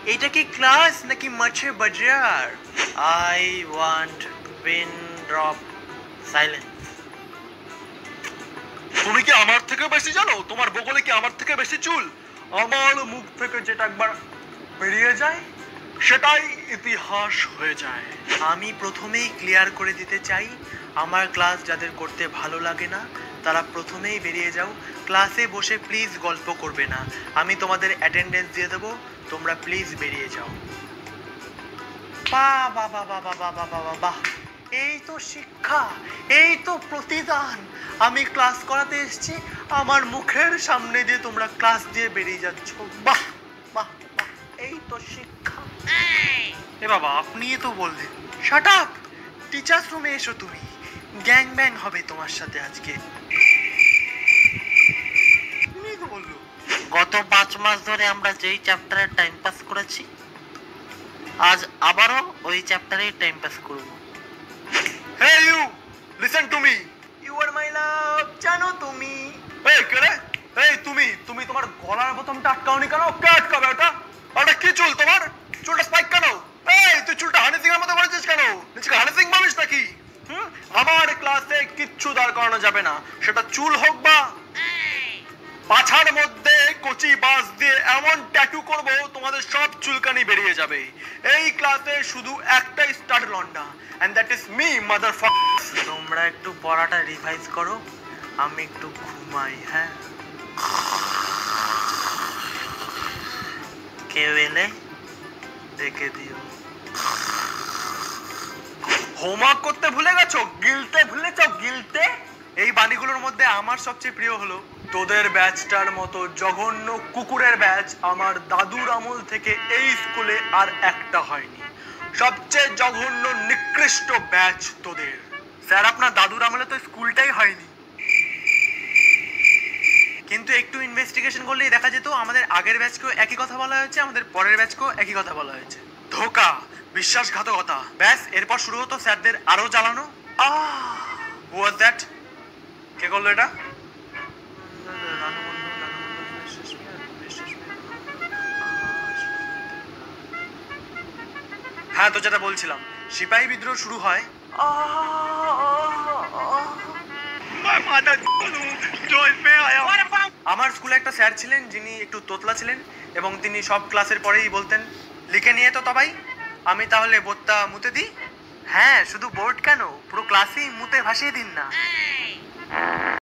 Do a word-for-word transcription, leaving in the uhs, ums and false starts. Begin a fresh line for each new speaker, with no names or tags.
এটা কি ক্লাস নাকি মাছে বাজার? I want pin drop silence.
তুমি কি আমার থেকে বেশি জানো? তোমার বগলে কি আমার থেকে বেশি চুল? আমার মুখ থেকে যেটা একবার বেরিয়ে যায় সেটাই ইতিহাস হয়ে যায়।
আমি প্রথমেই ক্লিয়ার করে দিতে চাই, আমার ক্লাস যাদের করতে ভালো লাগে না তারা প্রথমেই বেরিয়ে যাও। ক্লাসে বসে প্লিজ গল্প করবে না, আমি তোমাদের অ্যাটেন্ডেন্স দিয়ে দেবো, তোমরা প্লিজ বেরিয়ে যাও। বাহ বাহ বাহ বাহ বাহ বাহ বাহ বাহ বাহ, এই তো শিক্ষা, এই তো প্রতিদান। আমি ক্লাস করাতে এসেছি, আমার মুখের সামনে দিয়ে তোমরা ক্লাস দিয়ে বেরিয়ে যাচ্ছ। বাহ বাহ বাহ, এই তো শিক্ষা। এ বাবা, আপনি তো বললেন শাট আপ, টিচার্স রুমে এসো, তুমি গ্যাং ব্যাং হবে তোমার সাথে আজকে। তুমি তো বললো
গত পাঁচ মাস ধরে আমরা যেই চ্যাপ্টারে টাইম পাস করেছি, আজ আবারও ওই চ্যাপ্টারেই টাইম পাস করব।
Hey you, listen to me.
You are my love, জানো তুমি।
এই কে রে? এই তুমি, তুমি তোমার গলার বোতামটা আটকাওনি কেন? কে আটকাবে ওটা? ওটা কি চুল তোমার? চুলটা স্পাইক কেন? এই তুই চুলটা হানি সিং এর মতো করেছিস কেন? নিজেকে হানি সিং ভাবিস নাকি? হুম, আমার ক্লাসে কিচ্ছু দাঁড় করানো যাবে না, সেটা চুল হোক বা পাছার মধ্যে কচি বাঁশ দিয়ে এমন ট্যাটু করব তোমাদের সব চুলকানি বেরিয়ে যাবে। এই ক্লাসে শুধু একটাই স্টার লন্ডা, and that is me motherfuckers.
তোমরা একটু পড়াটা রিভাইজ করো, আমি একটু ঘুমাই। হ্যাঁ, কেউ এলে ডেকে দিও।
হোমওয়ার্ক করতে ভুলে গেছো? গিলতে ভুলেছো? গিলতে?
এই বাণীগুলোর মধ্যে আমার সবচেয়ে প্রিয় হলো,
তোদের ব্যাচটার মতো জঘন্য কুকুরের ব্যাচ আমার দাদুর আমল থেকে এই স্কুলে আর একটা হয়নি। সবচেয়ে জঘন্য নিকৃষ্ট ব্যাচ তোদের।
স্যার আপনার দাদুর আমলে তো স্কুলটাই হয়নি। কিন্তু একটু ইনভেস্টিগেশন করলেই দেখা যেত আমাদের আগের ব্যাচকেও একই কথা বলা হয়েছে, আমাদের পরের ব্যাচকেও একই কথা বলা হয়েছে।
ধোকা, বিশ্বাসঘাতকতা।
ব্যাস, এরপর শুরু হতো স্যারদের আরো জ্বালানো।
আহ, হু ওয়াজ দ্যাট? কে করলো এটা?
হ্যাঁ, তো যেটা বলছিলাম, সিপাহী বিদ্রোহ শুরু হয়। আমার স্কুলে একটা স্যার ছিলেন যিনি একটু তোতলা ছিলেন, এবং তিনি সব ক্লাসের পরেই বলতেন, লিখে নিয়ে তো তবাই, আমি তাহলে বোর্ডটা মুতে দিই। হ্যাঁ, শুধু বোর্ড কেন, পুরো ক্লাসেই মুতে ভাসিয়ে দিন না।